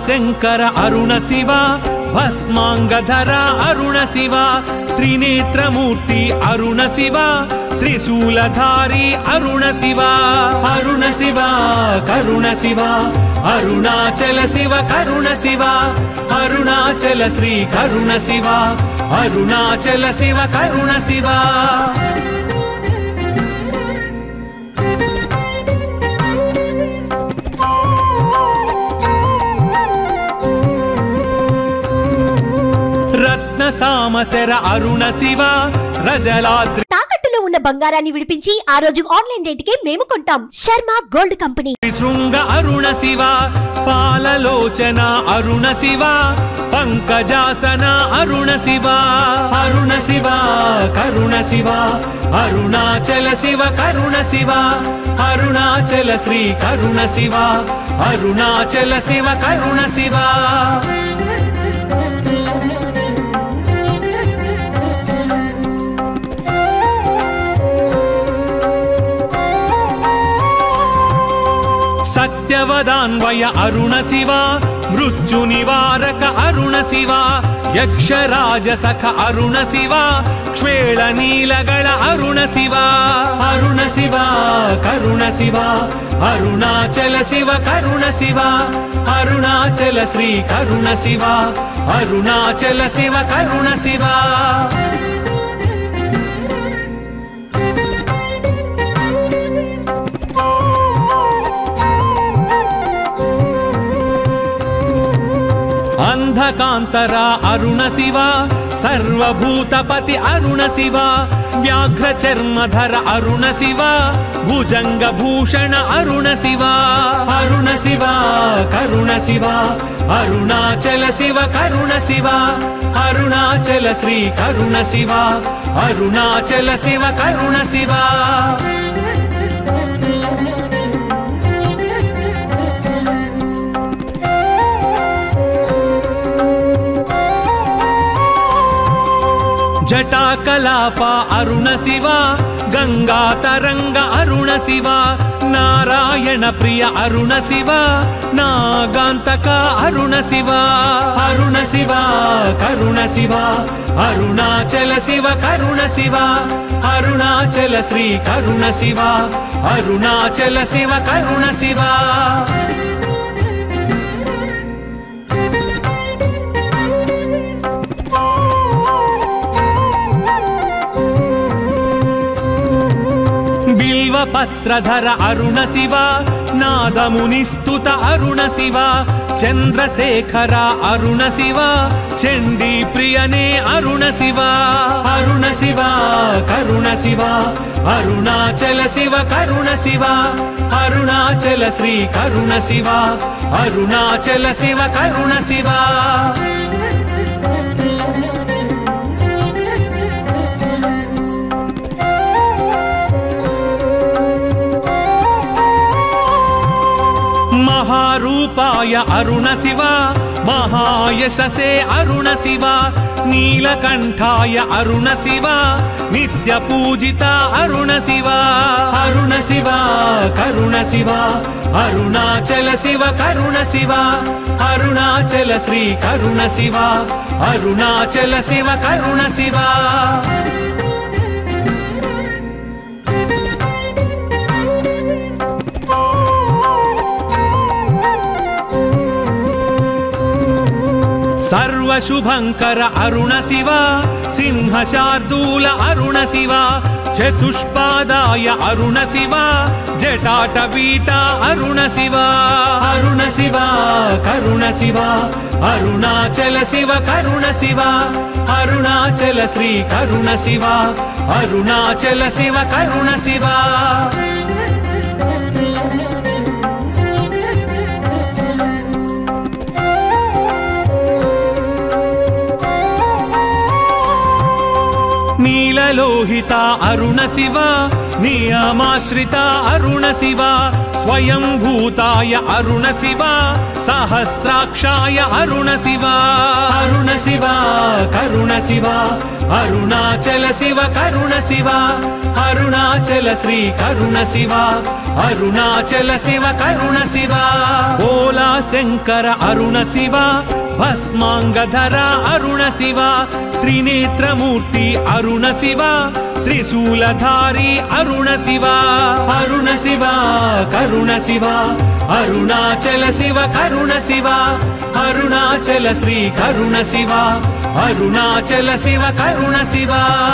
శంకర అరుణ శివ భస్మాంగధర అరుణ శివ త్రినేత్రమూర్తి అరుణ శివ త్రిశూలధారి అరుణ శివ అరుణ శివ కరుణ శివ అరుణాచల శివ కరుణ శివ అరుణాచల శ్రీ కరుణ శివ అరుణాచల శివ కరుణ శివ రత్న సామశర అరుణ శివ రజలాద్రి తాకట్టులో ఉన్న బంగారాన్ని విడిపించి ఆ రోజు ఆన్లైన్ రేటుకే మేము కొంటాం. Sharma gold company. శృంగ అరుణ శివ పాలలోచన అరుణ శివ పంకజాసన అరుణ శివ అరుణ శివ కరుణ శివ అరుణాచల శివ కరుణ శివ అరుణాచల శ్రీ కరుణ శివ అరుణాచల శివ కరుణ శివ సత్యవదాన్వయ అరుణ శివ మృత్యు నివారక అరుణ శివ యక్షరాజ సఖ అరుణ శివ క్షేళ నీలగళ అరుణ శివ అరుణ శివ కరుణ శివ అరుణాచల శివ కరుణ శివ అరుణాచల శ్రీ కరుణ శివ అరుణాచల శివ కరుణ శివ అంధకాంతర అరుణ శివ సర్వభూతపతి అరుణ శివ వ్యాఘ్ర చర్మధర అరుణ శివ భుజంగ భూషణ అరుణ శివ అరుణ శివ కరుణ శివ అరుణాచల శివ కరుణ శివ అరుణాచల శ్రీ కరుణ శివ అరుణాచల శివ కరుణ శివ జటాకలాప అరుణ శివ గంగా తరంగ అరుణ శివ నారాయణ ప్రియ అరుణ శివ నాగాంతక అరుణ శివ అరుణ శివ కరుణ శివ అరుణాచల శివ కరుణ శివ అరుణాచల శ్రీ కరుణ శివ అరుణాచల శివ కరుణ శివ పత్రధర అరుణ శివ నాదమునిస్తుత అరుణ శివ చంద్రశేఖర అరుణ శివ చండీ ప్రియనే అరుణ శివ అరుణ శివ కరుణ శివ అరుణాచల శివ కరుణ శివ అరుణాచల శ్రీ కరుణ శివ అరుణాచల శివ కరుణ శివ మహారూపాయ అరుణ శివ మహాయశసే అరుణ శివ నీలకంఠాయ అరుణ శివ నిత్య పూజిత అరుణ శివ అరుణ శివ కరుణ శివ అరుణాచల శివ కరుణ శివ అరుణాచల శ్రీ కరుణ శివ అరుణాచల శివ కరుణ శివ సర్వశుభంకర అరుణ శివ సింహశార్దూల అరుణ శివ చతుష్పాదాయ అరుణ శివ జటాటవీట అరుణ శివ అరుణ శివ కరుణ శివ అరుణాచల శివ కరుణ శివ అరుణాచల శ్రీ కరుణ శివ అరుణాచల శివ కరుణ శివ నీలలో लोहित अरुण शिव नियमाश्रित अरुण शिव स्वयंभूताय अरुण शिव सहस्राक्षाय अरुण शिव अरुण शिव करुण शिव अरुणाचल शिव करुण शिव अरुणाचल श्री करुण शिव अरुणाचल शिव करुण शिव भोला शंकर अरुण शिव भस्मांगधर अरुण शिव त्रिनेत्रमूर्ति अरुण शिव त्रिशूलधारी अरुण शिव अरुण शिव करुण शिव अरुणाचल शिव करुण शिव अरुणाचल श्री करुण शिव अरुणाचल शिव करुण शिव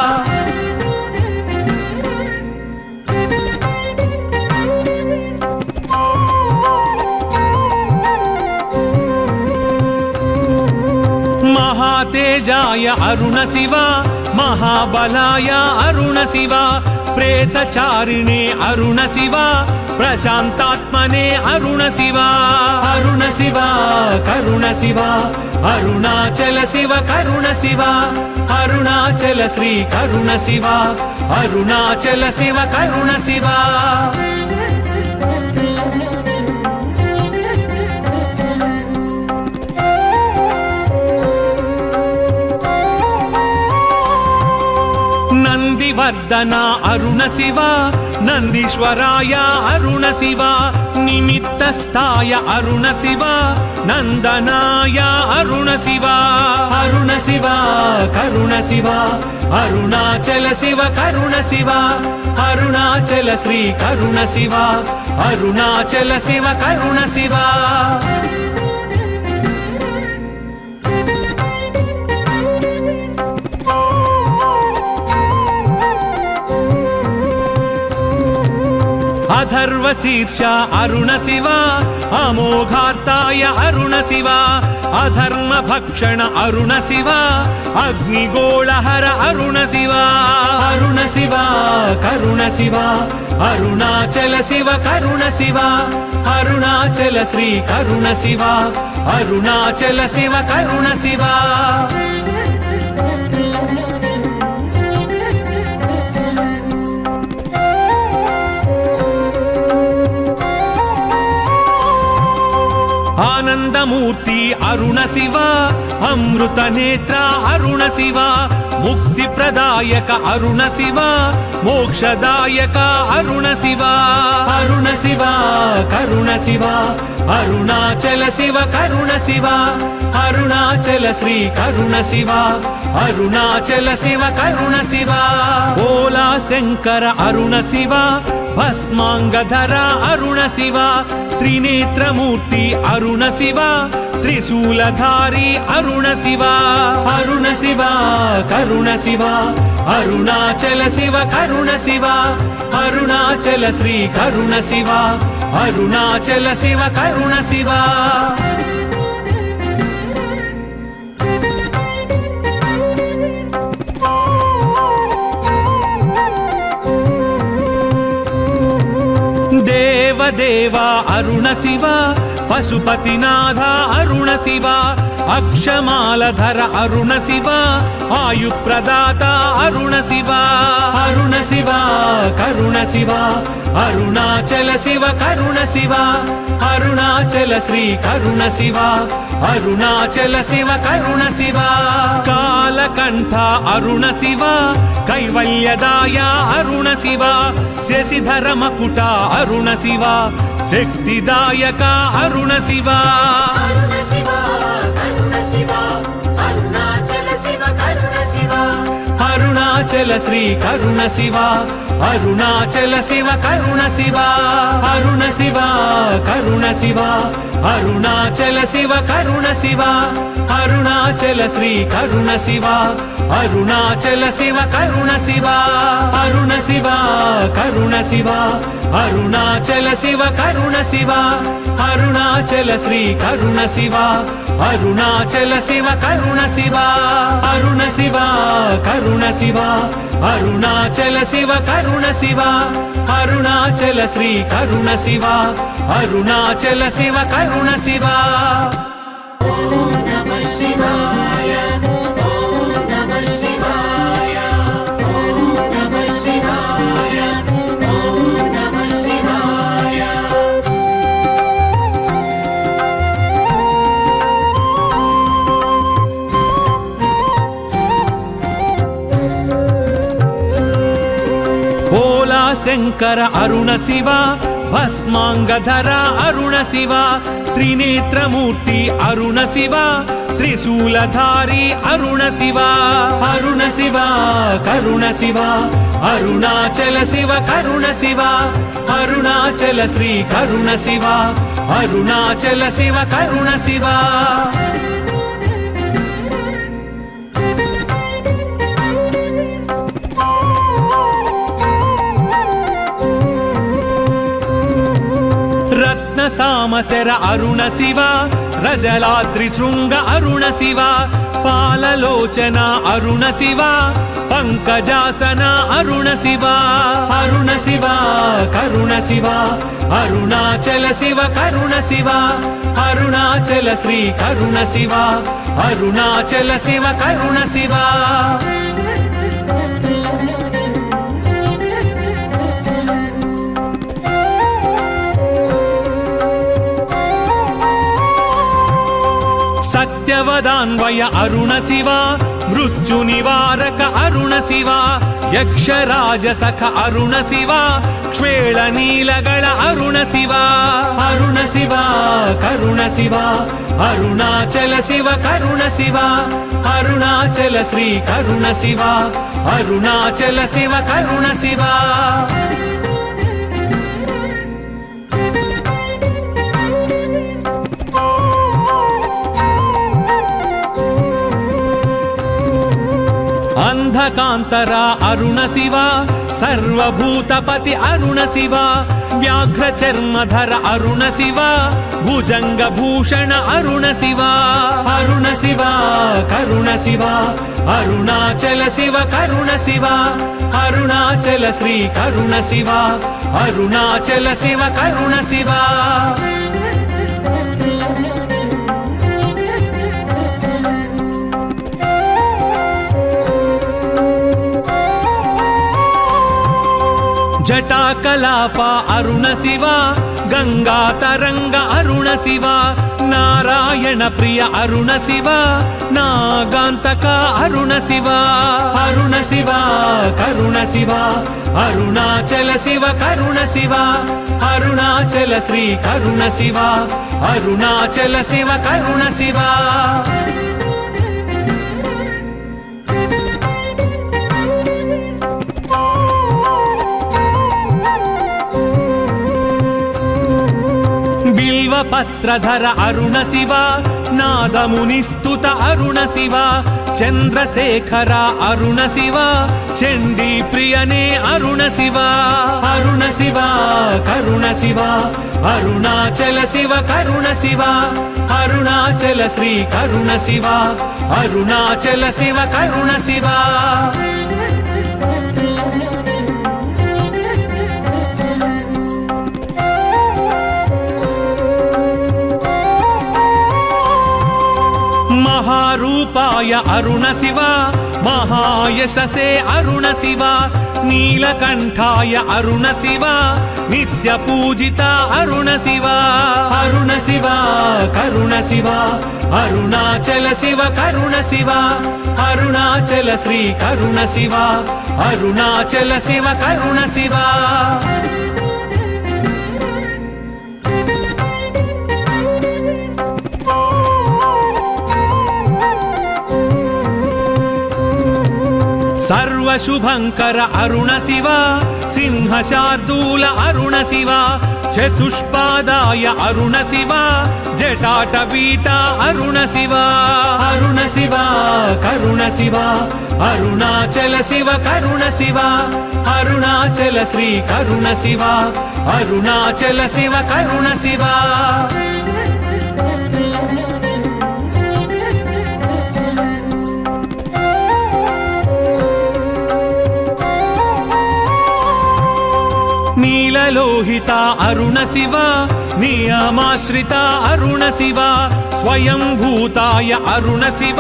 महातेजाय अरुण शिव महाबलाय अरुण शिव प्रेतचारिणे अरुण शिव प्रशांतात्मने अरुण शिव अरुण शिव करुण शिव अरुणाचल शिव करुण शिव अरुणाचल श्री करुण शिव अरुणाचल शिव करुण शिव नंदिवर्धना अरुण शिव नंदीश्वराय अरुण शिव निमित्तस्थाय अरुण शिव नंदनाय अरुण शिव अरुण शिव करुण शिव अरुणाचल शिव करुण शिव अरुणाचल श्री करुण शिव अरुणाचल शिव करुण शिव अथर्वशीर्ष अरुण शिव अमोघार्ताय अरुण शिव अधर्म भक्षण अरुण शिव अग्निगोळहर अरुण शिव अरुण शिव करुण शिव अरुणाचल शिव करुण शिव अरुणाचल श्री करुण शिव अरुणाचल शिव करुण शिव आनंदमूर्ति अरुण शिव अमृत नेत्र अरुण शिव मुक्ति प्रदायक अरुण शिव मोक्षदायक अरुण शिव अरुण शिव करुण शिव अरुणाचल शिव करुण शिव अरुणाचल श्री करुण शिव अरुणाचल शिव करुण शिव भोला शंकर अरुण शिव भस्मांगधर अरुण शिव त्रिनेत्रमूर्ति अरुण शिव त्रिशूलधारी अरुण शिव अरुण शिव करुण शिव अरुणाचल शिव करुण शिव अरुणाचल श्री करुण शिव अरुणाचल शिव करुण शिव देवा अरुण शिव पशुपतिनाथ अरुण शिव अक्षमालधर अरुण शिव आयुप्रदाता अरुण शिव अरुण शिव करुण शिव अरुणाचल शिव करुण शिव अरुणाचल श्री करुण शिव अरुणाचल शिव करुण शिव कालकंठ अरुण शिव कैवल्यदाय अरुण शिव शशिधर मकुट अरुण शिव शक्तिदायक अरुण शिव अरुणाचल श्री करुण शिव अरुणाचल शिव करुण शिव अरुण शिव करुण शिव अरुणाचल शिव करुण शिव अरुणाचल श्री करुण शिव अरुणाचल शिव करुण शिव अरुण शिव करुण शिव अरुणाचल शिव करुण शिव अरुणाचल श्री करुण शिव अरुणाचल शिव करुण शिव अरुण शिव करुण शिव अरुणाचल शिव करुण शिव अरुणाचल श्री करुण शिव अरुणाचल शिव करुण शिव ओम नमः शिवाय ओम नमः शिवाय ओम భీమశంకర అరుణ శివ భస్మాంగధర అరుణ శివ త్రినేత్రమూర్తి అరుణ శివ త్రిశూలధారి అరుణ శివ అరుణ శివ కరుణ శివ అరుణాచల శివ కరుణ శివ అరుణాచల శ్రీ కరుణ శివ అరుణాచల శివ కరుణ శివ సామశర అరుణ శివ రజలాద్రి శృంగ అరుణ శివ పాలలోచన అరుణ శివ పంకజాసన అరుణ శివ అరుణ శివ కరుణ శివ అరుణాచల శివ కరుణ శివ అరుణాచల శ్రీ కరుణ శివ అరుణాచల శివ కరుణ శివ సత్యవదాన్వయ అరుణ శివ మృత్యు నివారక అరుణ శివ యక్షరాజ సఖ అరుణ శివ క్షేళ నీలగళ అరుణ శివ అరుణ శివ కరుణ శివ అరుణాచల శివ కరుణ శివ అరుణాచల శ్రీ కరుణ శివ అరుణాచల శివ కరుణ శివ అంధకాంతర అరుణ శివ సర్వభూతపతి అరుణ శివ వ్యాఘ్ర చర్మధర అరుణ శివ భుజంగ భూషణ అరుణ శివ అరుణ శివ కరుణ శివ అరుణాచల శివ కరుణ శివ అరుణాచల శ్రీ కరుణ శివ అరుణాచల శివ కరుణ శివ జటాకలాప అరుణ శివ గంగా తరంగ అరుణ శివ నారాయణ ప్రియ అరుణ శివ నాగాంతక అరుణ శివ అరుణ శివ కరుణ శివ అరుణాచల శివ కరుణ శివ అరుణాచల శ్రీ కరుణ శివ అరుణాచల శివ కరుణ శివ పత్రధర అరుణ శివ నాదమునిస్తుత అరుణ శివ చంద్రశేఖర అరుణ శివ చండీ ప్రియనే అరుణ శివ అరుణ శివ కరుణ శివ అరుణాచల శివ కరుణ శివ అరుణాచల శ్రీ కరుణ శివ అరుణాచల శివ కరుణ శివ మహారూపాయ అరుణ శివ మహాయశసే అరుణ శివ నీలకంఠాయ అరుణ శివ నిత్య పూజిత అరుణ శివ అరుణ శివ కరుణ శివ అరుణాచల శివ కరుణ శివ అరుణాచల శ్రీ కరుణ శివ అరుణాచల శివ కరుణ శివ సర్వశుభంకర అరుణ శివ సింహశార్దూల అరుణ శివ చతుష్పాదాయ అరుణ శివ జటాటపీఠ అరుణ శివ అరుణ శివ కరుణ శివ అరుణాచల శివ కరుణ శివ అరుణాచల శ్రీ కరుణ శివ అరుణాచల శివ కరుణ శివ నీలలోహిత అరుణ శివ నియమాశ్రిత అరుణ శివ స్వయంభూతాయ అరుణ శివ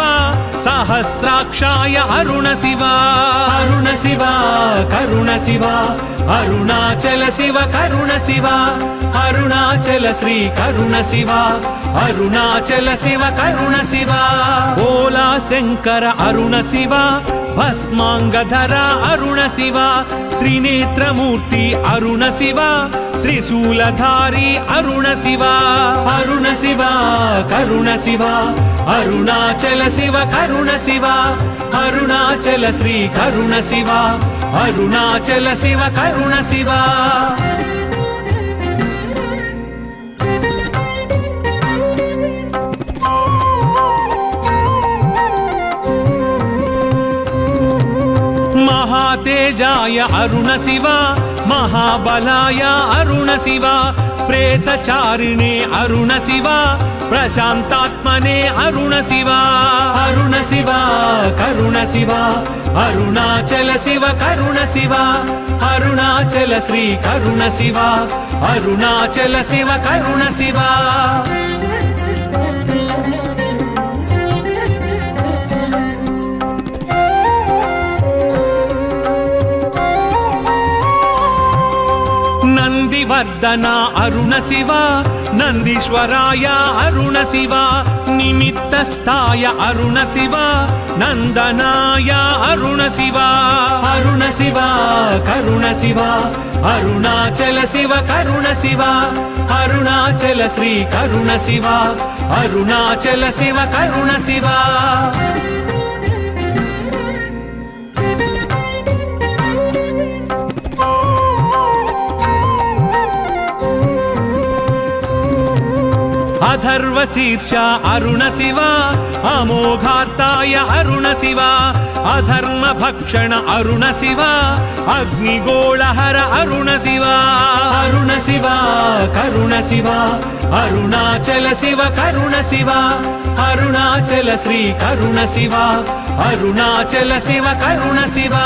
సహస్రాక్షాయ అరుణ శివ అరుణ శివ కరుణ శివ అరుణాచల శివ కరుణ శివ అరుణాచల శ్రీ కరుణ శివ అరుణాచల శివ కరుణ శివ ఓలా శంకర అరుణ శివ భస్మాంగధర అరుణ శివ త్రినేత్రమూర్తి అరుణ శివ త్రిశూలధారి అరుణ శివ అరుణ శివ కరుణ శివ అరుణాచల శివ కరుణ శివ అరుణాచల శ్రీ కరుణ శివ అరుణాచల శివ కరుణ శివ महातेजाय अरुण शिव महाबलाय अरुण शिव प्रेतचारिणे अरुण शिव प्रशान्तात्मने अरुण शिव अरुण शिव करुण शिव अरुणाचल शिव करुण शिव अरुणाचल श्री करुण शिव अरुणाचल शिव करुण शिव नंदिवर्धन अरुण शिव नंदीश्वराय अरुण शिव निमित्तस्थाय अरुण शिव नंदनाय अरुण शिव अरुण शिव करुण शिव अरुणाचल शिव करुण शिव अरुणाचल श्री करुण शिव अरुणाचल शिव करुण शिव अथर्वशीर्ष अरुण शिव अमोघार्ताय अरुण शिव अधर्म भक्षण अरुण शिव अग्निगोळहर अरुण शिव अरुण शिव करुण शिव अरुणाचल शिव करुण शिव अरुणाचल श्री करुण शिव अरुणाचल शिव करुण शिव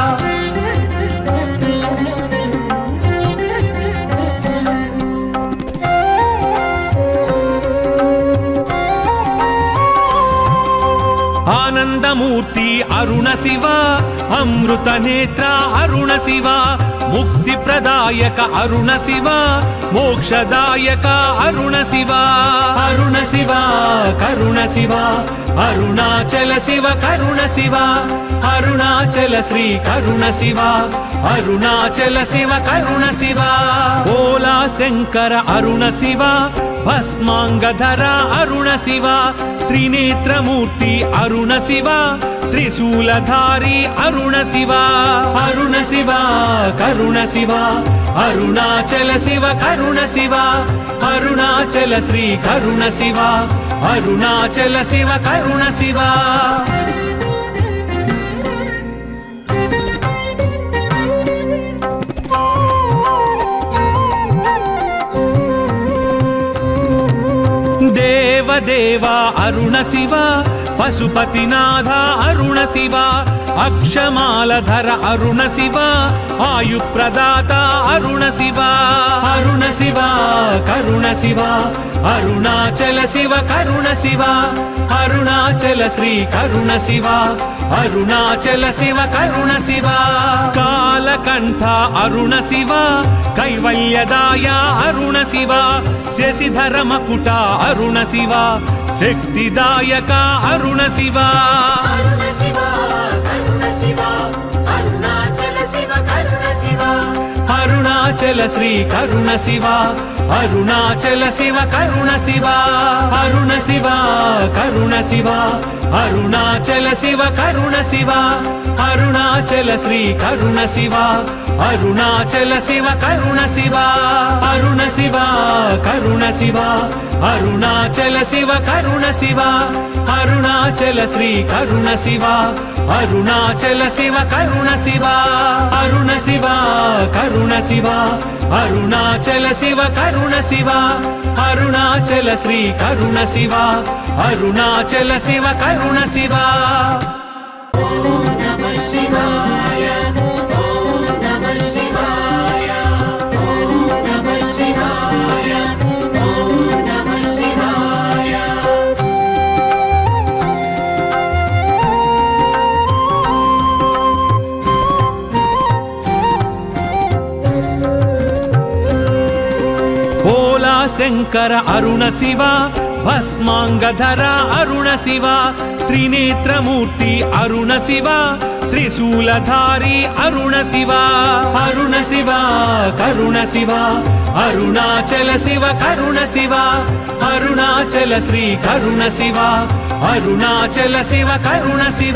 आनंदमूर्ति अरुण शिव अमृत नेत्र अरुण शिव मुक्ति प्रदायक अरुण शिव मोक्षदायक अरुण शिव अरुण शिव करुण शिव अरुणाचल शिव करुण शिव अरुणाचल श्री करुण शिव अरुणाचल शिव करुण शिव ओला शंकर अरुण शिव भस्मांगधर अरुण शिव त्रिनेत्रमूर्ति अरुण शिव त्रिशूलधारी अरुण शिव अरुण शिव करुण शिव अरुणाचल शिव करुण शिव अरुणाचल श्री करुण शिव अरुणाचल शिव करुण शिव देवा अरुण शिव पशुपतिनाथ अरुण शिव अक्षमालधर अरुण शिव आयुप्रदाता अरुण शिव अरुण शिव करुण शिव अरुणाचल शिव करुण शिव अरुणाचल श्री करुण शिव अरुणाचल शिव करुण शिव कालकंठ अरुण शिव कैवल्यदाय अरुण शिव शशिधर मकुट अरुण शिव शक्तिदायक अरुण शिव अरुणाचल श्री करुण शिव अरुणाचल शिव करुण शिव अरुण शिव करुण शिव अरुणाचल शिव करुण शिव अरुणाचल श्री करुण शिव अरुणाचल शिव करुण शिव अरुण शिव करुण शिव अरुणाचल शिव करुण शिव अरुणाचल श्री करुण शिव अरुणाचल शिव करुण शिव अरुण शिव करुण शिव अरुणाचल शिव करुण शिव अरुणाचल श्री करुण शिव अरुणाचल शिव करुण शिव శంకర అరుణ శివ భస్మాంగధర అరుణ శివ త్రినేత్రమూర్తి అరుణ శివ త్రిశూలధారి అరుణ శివ అరుణ శివ కరుణ శివ అరుణాచల శివ కరుణ శివ అరుణాచల శ్రీ కరుణ శివ అరుణాచల శివ కరుణ శివ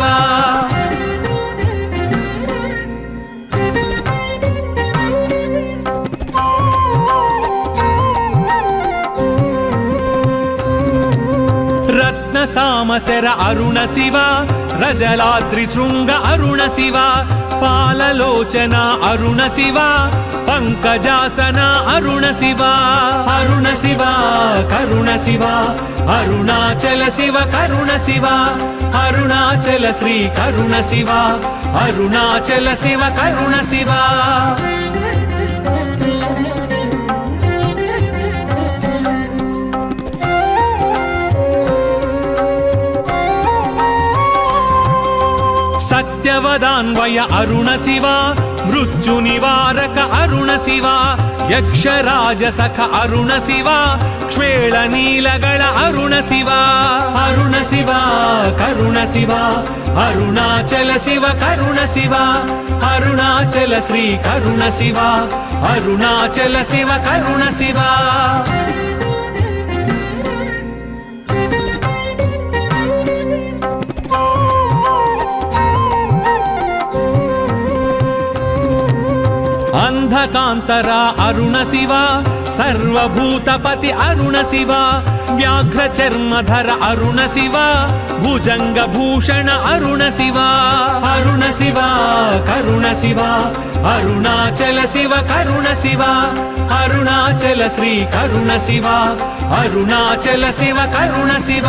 సామశర అరుణ శివ రజలాద్రి శృంగ అరుణ శివ పాలలోచన అరుణ శివ పంకజాసన అరుణ శివ అరుణ శివ కరుణ శివ అరుణాచల శివ కరుణ శివ అరుణాచల శ్రీ కరుణ శివ అరుణాచల శివ కరుణ శివ సత్యవదాన్వయ అరుణ శివ మృత్యు నివారక అరుణ శివ యక్షరాజ సఖ అరుణ శివ క్షేళ నీలగళ అరుణ శివ అరుణ శివ కరుణ శివ అరుణాచల శివ కరుణ శివ అరుణాచల శ్రీ కరుణ శివ అరుణాచల శివ కరుణ శివ అంధకాంతర అరుణ శివ సర్వభూతపతి అరుణ శివ వ్యాఘ్ర చర్మధర అరుణ శివ భుజంగ భూషణ అరుణ శివ అరుణ శివ కరుణ శివ అరుణాచల శివ కరుణ శివ అరుణాచల శ్రీ కరుణ శివ అరుణాచల శివ కరుణ శివ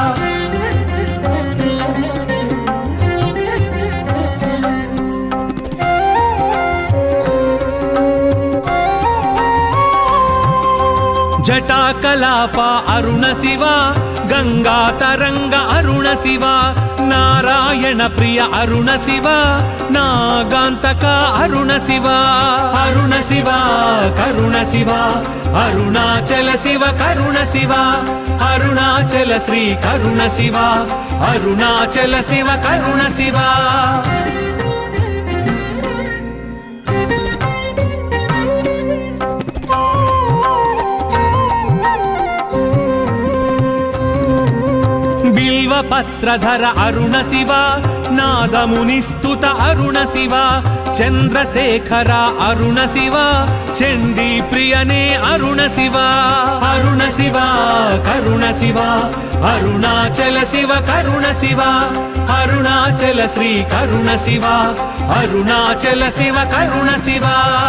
జటాకలాప అరుణ శివ గంగా తరంగ అరుణ శివ నారాయణ ప్రియ అరుణ శివ నాగాంతక అరుణ శివ అరుణ శివ కరుణ శివ అరుణాచల శివ కరుణ శివ అరుణాచల శ్రీ కరుణ శివ అరుణాచల శివ కరుణ శివ పత్రధర అరుణ శివ నాదమునిస్తుత అరుణ శివ చంద్రశేఖర అరుణ శివ చండీ ప్రియనే అరుణ శివ అరుణ శివ కరుణ శివ అరుణాచల శివ కరుణ శివ అరుణాచల శ్రీ కరుణ శివ అరుణాచల శివ కరుణ శివ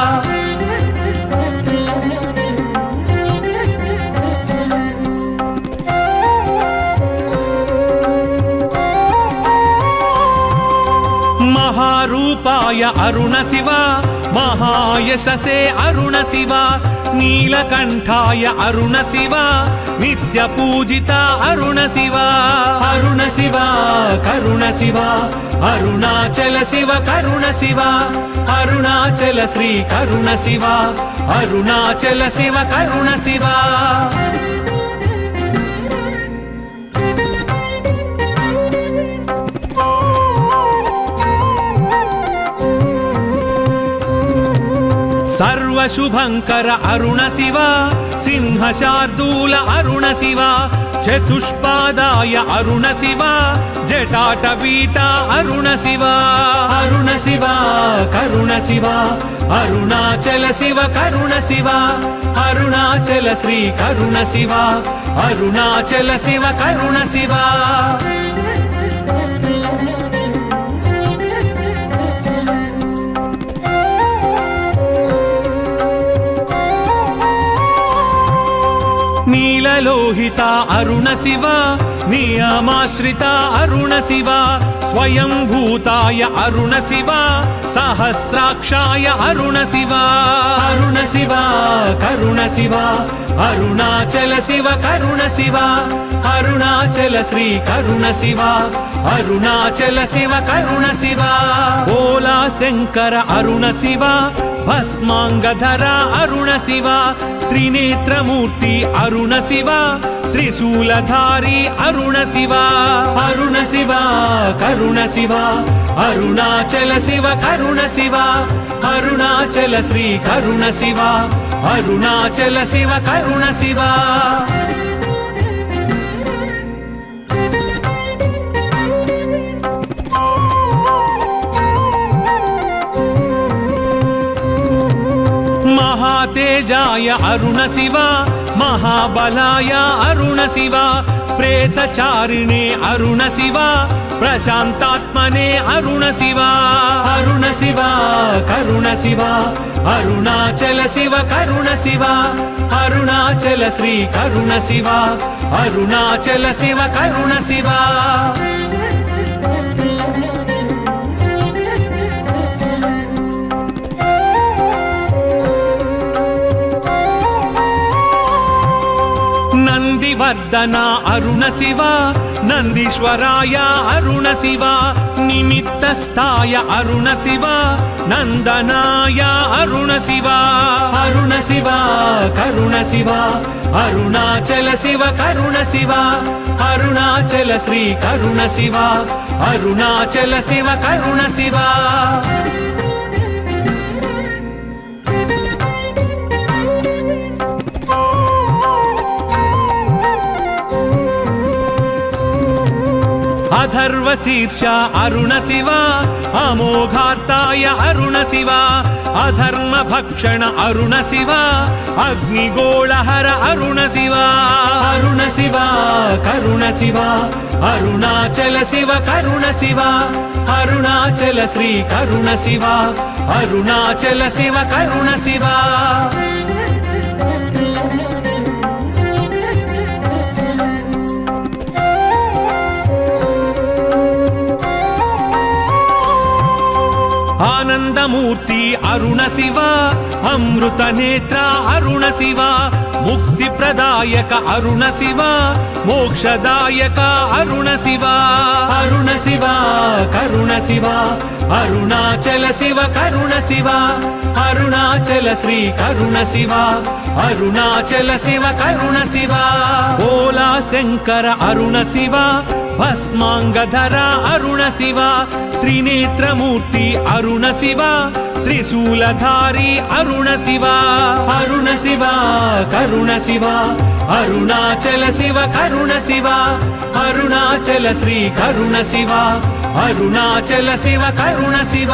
మహారూపాయ అరుణ శివ మహాయశసే అరుణ శివ నీలకంఠాయ అరుణ శివ నిత్య పూజిత అరుణ శివ అరుణ శివ కరుణ శివ అరుణాచల శివ కరుణ శివ అరుణాచల శ్రీ కరుణ శివ అరుణాచల శివ కరుణ శివ సర్వశుభంకర అరుణ శివ సింహశార్దూల అరుణ శివ చతుష్పాదాయ అరుణ శివ జటాటవీట అరుణ శివ అరుణ శివ కరుణ శివ అరుణాచల శివ కరుణ శివ అరుణాచల శ్రీ కరుణ శివ అరుణాచల శివ కరుణ శివ నీలలోహిత అరుణ శివ నియమాశ్రిత అరుణ శివ స్వయంభూతాయ అరుణ శివ సహస్రాక్షాయ అరుణ శివ అరుణ శివ కరుణ శివ అరుణాచల శివ కరుణ శివ అరుణాచల శ్రీ కరుణ శివ అరుణాచల శివ కరుణ శివ ఓలా శంకర అరుణ శివ భస్మాంగధర అరుణ శివ త్రినేత్రమూర్తి అరుణ శివ త్రిశూలధారి అరుణ శివ అరుణ శివ కరుణ శివ అరుణాచల శివ కరుణ శివ అరుణాచల శ్రీ కరుణ శివ అరుణాచల శివ కరుణ శివ महातेजाय अरुण शिव महाबलाय अरुण शिव प्रेतचारिणे अरुण शिव प्रशान्तात्मने अरुण शिव अरुण शिव करुण शिव अरुणाचल शिव करुण शिव अरुणाचल श्री करुण शिव अरुणाचल शिव करुण शिव नंदिवर्धना अरुण शिव नंदीश्वराय अरुण शिव निमित्तस्थाय अरुण शिव नंदनाय अरुण शिव अरुण शिव करुण शिव अरुणाचल शिव करुण शिव अरुणाचल श्री करुण शिव अरुणाचल शिव करुण शिव अथर्वशीर्ष अरुण शिव अमोघार्ताय अरुण शिव अधर्म भक्षण अरुण शिव अग्निगोळहर अरुण शिव अरुण शिव करुण शिव अरुणाचल शिव करुण शिव अरुणाचल श्री करुण शिव अरुणाचल शिव करुण शिव आनंदमूर्ति अरुण शिव अमृत नेत्र अरुण शिव मुक्तिप्रदायक अरुण शिव मोक्षदायक अरुण शिव अरुण शिव करुण शिव अरुणाचल शिव करुण शिव अरुणाचल श्री करुण शिव अरुणाचल शिव करुण शिव भोला शंकर अरुण शिव भस्मांगधर अरुण शिव त्रिनेत्रमूर्ति अरुण शिव त्रिशूलधारी अरुण शिव अरुण शिव करुण शिव अरुणाचल शिव करुण शिव अरुणाचल श्री करुण शिव अरुणाचल शिव करुण शिव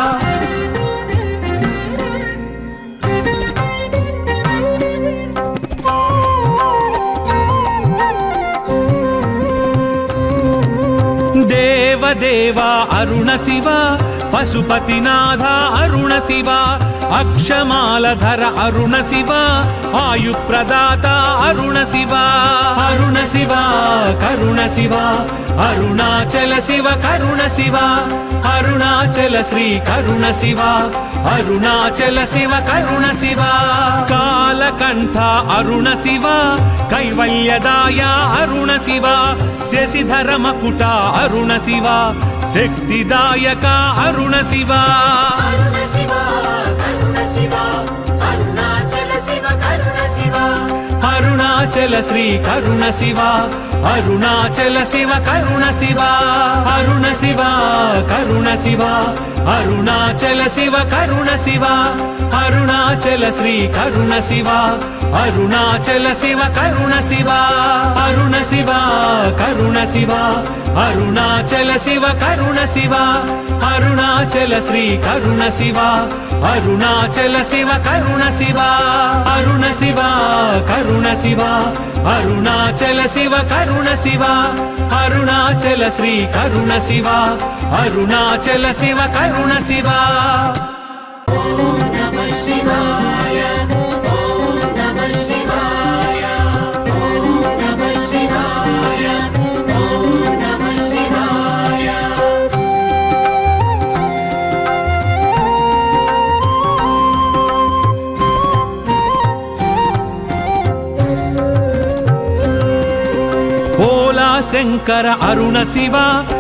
देवा अरुण शिव पशुपतिनाथ अरुण शिव अक्षमालधर अरुण शिव आयुप्रदाता अरुण शिव अरुण शिव करुण शिव अरुणाचल शिव करुण शिव अरुणाचल श्री करुण शिव अरुणाचल शिव करुण शिव कालकंठ अरुण शिव कैवल्यदाय अरुण शिव शशिधर मकुट अरुण शिव शक्तिदायक अरुण शिव अरुणाचल श्री करुण शिव अरुणाचल शिव करुण शिव अरुण शिव करुण शिव अरुणाचल शिव करुण शिव अरुणाचल श्री करुण शिव अरुणाचल शिव करुण शिव अरुण शिव करुण शिव अरुणाचल शिव करुण शिव अरुणाचल श्री करुण शिव अरुणाचल शिव करुण शिव अरुण शिव करुण शिव अरुणाचल शिव करुण शिव अरुणाचल श्री करुण शिव अरुणाचल शिव करुण शिव शंकर अरुण शिव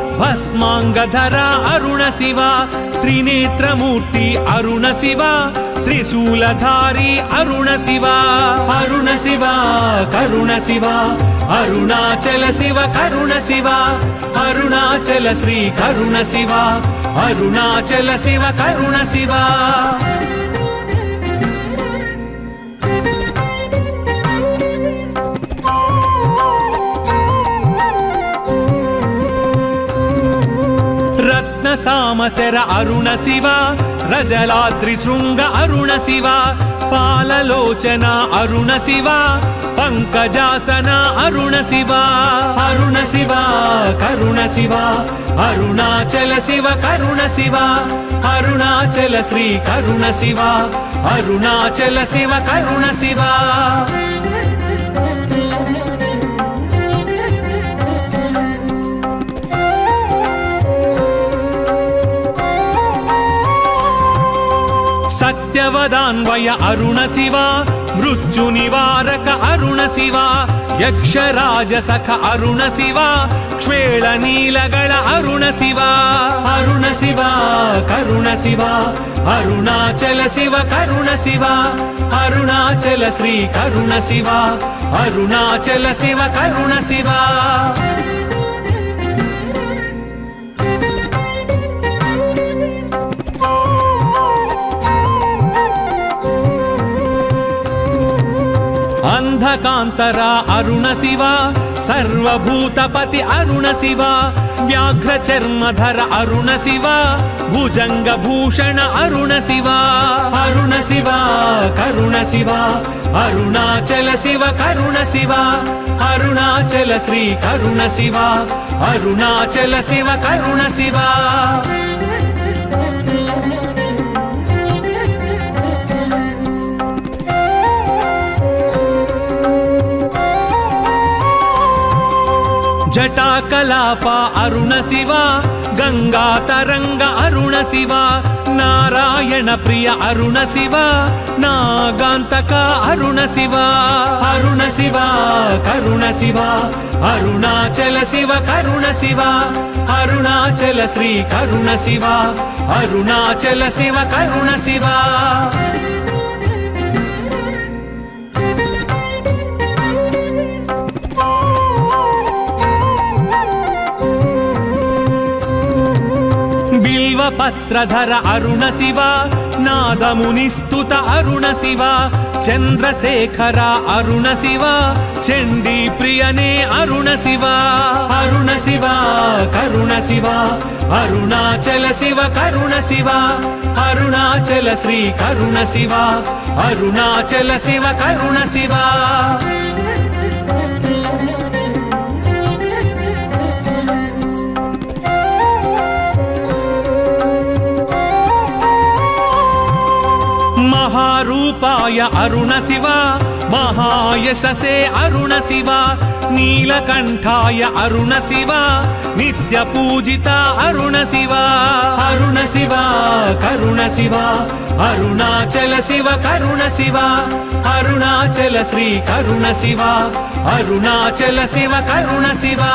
भस्मांगधर अरुण शिव त्रिनेत्रमूर्ति अरुण शिव त्रिशूलधारी अरुण शिवा अरुण शिवा करुण शिवा अरुणाचल शिव करुण शिवा अरुणाचल श्री करुण शिवा अरुणाचल शिव करुण शिवा सामसर अरुण शिवा रजलाद्रि शृंग अरुण शिवा पाललोचन अरुण शिवा पंकजासन अरुण शिवा करुण शिवा अरुणाचल शिव करुण शिवा अरुणाचल श्री करुण शिवा अरुणाचल शिव करुण शिवा सत्यवदान्वय अरुण शिवा मृत्यु निवारक अरुण शिवा यक्षराज सख अरुण शिवा क्ष्वेळ नीलगळ अरुण शिवा करुण शिवा अरुणाचल शिव करुण शिवा अरुणाचल श्री करुण शिवा अरुणाचल शिव करुण शिवा अंधकांतरा अरुण शिवा सर्वभूतपति अरुण शिवा व्याघ्रचर्मधर अरुण शिवा भुजंग भूषण अरुण शिवा करुण शिवा अरुणाचल शिव करुण शिवा अरुणाचल श्री करुण शिवा अरुणाचल शिव करुण शिवा जटाकलापा अरुण शिवा गंगा तरंग अरुण शिवा नारायण प्रिय अरुण शिवा नागांतका अरुण शिवा करुण शिवा अरुणाचल शिव करुण शिवा अरुणाचल श्री करुण शिवा अरुणाचल शिव करुण शिवा पत्रधर अरुण शिवा नादमुनिस्तुत अरुण शिवा चंद्रशेखर अरुण शिवा चंडी प्रियने अरुण शिवा करुण शिवा अरुणाचल शिव करुण शिवा अरुणाचल श्री करुण शिवा अरुणाचल शिव करुण शिवा महारूपाय अरुण शिवा महायशसे अरुण शिवा नीलकंठाय अरुण शिवा नित्यपूजिता अरुण शिवा करुण शिवा अरुणाचल शिव करुण शिवा अरुणाचल श्री करुण शिवा अरुणाचल शिव करुण शिवा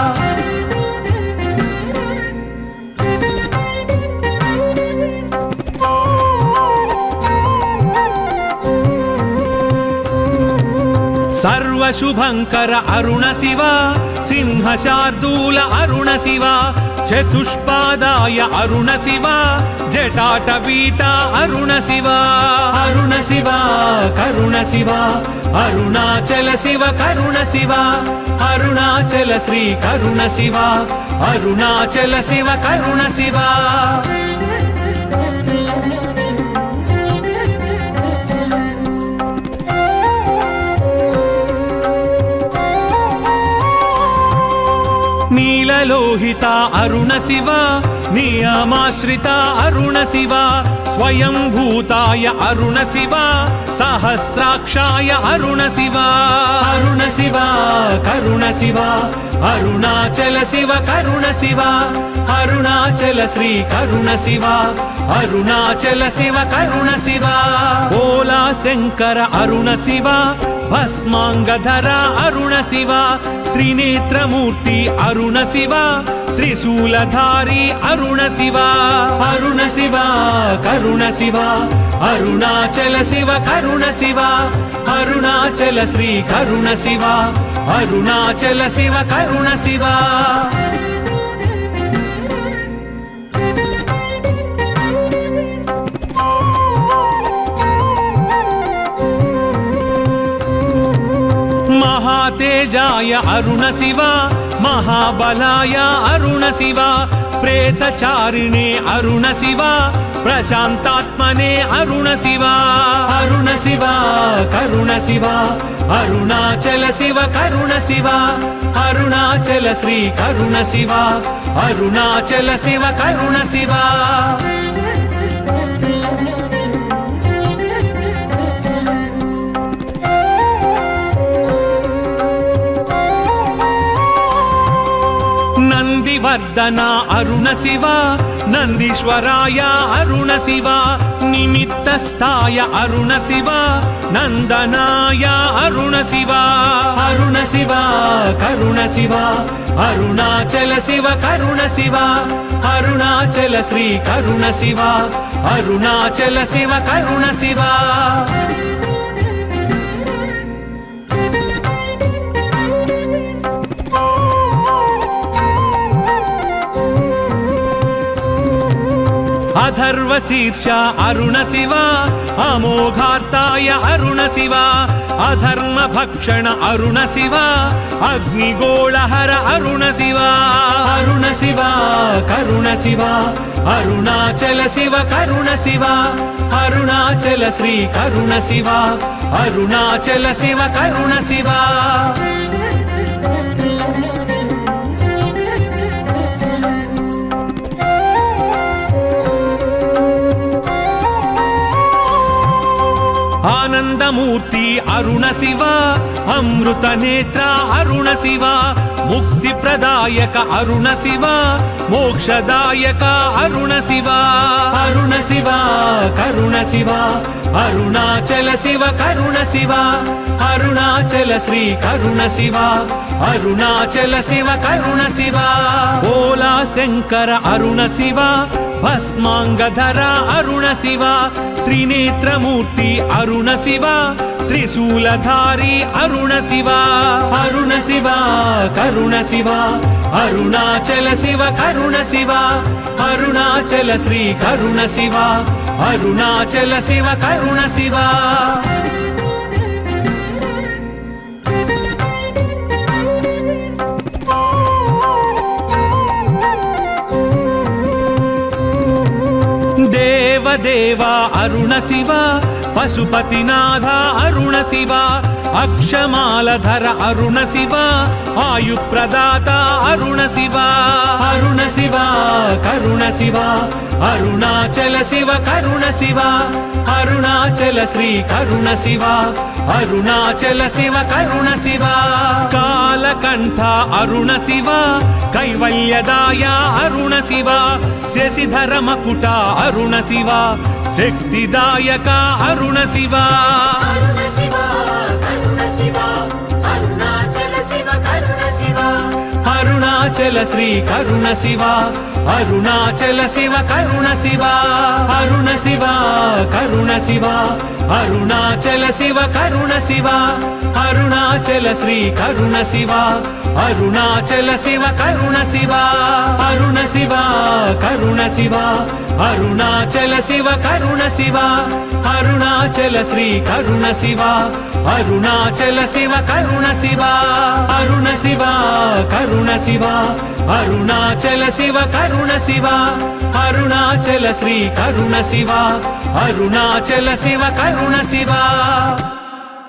सर्वशुभंकर अरुण शिवा सिंहशार्दूल अरुण शिवा चतुष्पादाय अरुण शिवा जटाटवीटा अरुण शिवा करुण शिवा अरुणाचल शिव करुण शिवा अरुणाचल श्री करुण शिवा अरुणाचल शिव करुण शिवा नीललोहिता अरुण शिवा नियमाश्रिता अरुण शिवा स्वयंभूताय अरुण शिवा सहस्राक्षाय अरुण शिवा करुण शिवा अरुणाचल शिव करुण शिवा अरुणाचल श्री करुण शिवा अरुणाचल शिव करुण शिवा भोला शंकर अरुण शिवा భస్మాంగధర అరుణ శివ త్రినేత్రమూర్తి అరుణ శివ త్రిశూలధారి అరుణ శివ అరుణ శివ కరుణ శివ అరుణాచల శివ కరుణ శివ అరుణాచల శ్రీ కరుణ శివ అరుణాచల శివ కరుణ శివ महातेजाय अरुण शिव महाबलाय अरुण शिव प्रेतचारिणे अरुण शिव प्रशान्तात्मने अरुण शिव अरुण शिव करुण शिव अरुणाचल शिव करुण शिव अरुणाचल श्री करुण शिव अरुणाचल शिव करुण शिव नंदिवर्धना अरुण शिव नंदीश्वराय अरुण शिव निमित्तस्थाय अरुण शिव नंदनाय अरुण शिव अरुण शिव करुण शिव अरुणाचल शिव करुण शिव अरुणाचल श्री करुण शिव अरुणाचल शिव करुण शिव अथर्वशीर्ष अरुण शिव अमोघार्ताय अरुण शिव अधर्म भक्षण अरुण शिव अग्निगोळहर अरुण शिव अरुण शिव करुण शिव अरुणाचल शिव करुण शिव अरुणाचल श्री करुण शिव अरुणाचल शिव करुण शिव आनंदमूर्ति अरुण शिव अमृत नेत्र अरुण शिव मुक्ति प्रदायक अरुण शिव मोक्षदायक अरुण शिव अरुण शिव करुण शिव अरुणाचल शिव करुण शिव अरुणाचल श्री करुण शिव अरुणाचल शिव करुण शिव ओला शंकर अरुण शिव भस्मांगधर अरुण शिव त्रिनेत्रमूर्ति अरुण शिव त्रिशूलधारी अरुण शिव अरुण शिव करुण शिव अरुणाचल शिव करुण शिव अरुणाचल श्री करुण शिव अरुणाचल शिव करुण शिव देवा अरुण शिव पशुपतिनाथ अरुण शिव अक्षमालधर अरुण शिव आयुप्रदाता अरुण शिव अरुण शिव करुण शिव अरुणाचल शिव करुण शिव अरुणाचल श्री करुण शिव अरुणाचल शिव करुण शिव कालकंठ अरुण शिव कैवल्यदाय अरुण शिव शशिधर मकुट अरुण शिव शक्तिदायक अरुण शिव अरुण शिव करुण शिव अरुणाचल शिव करुण शिव अरुणाचल श्री करुण शिव अरुणाचल शिव करुण शिव अरुण शिव करुण शिव अरुणाचल शिव करुण शिव अरुणाचल श्री करुण शिव अरुणाचल शिव करुण शिव अरुण शिव करुण शिव अरुणाचल शिव करुण शिव अरुणाचल श्री करुण शिव अरुणाचल शिव करुण शिव अरुण शिव करुण शिव अरुणाचल शिव करुण शिव अरुणाचल श्री करुण शिव अरुणाचल शिव करुण शिव।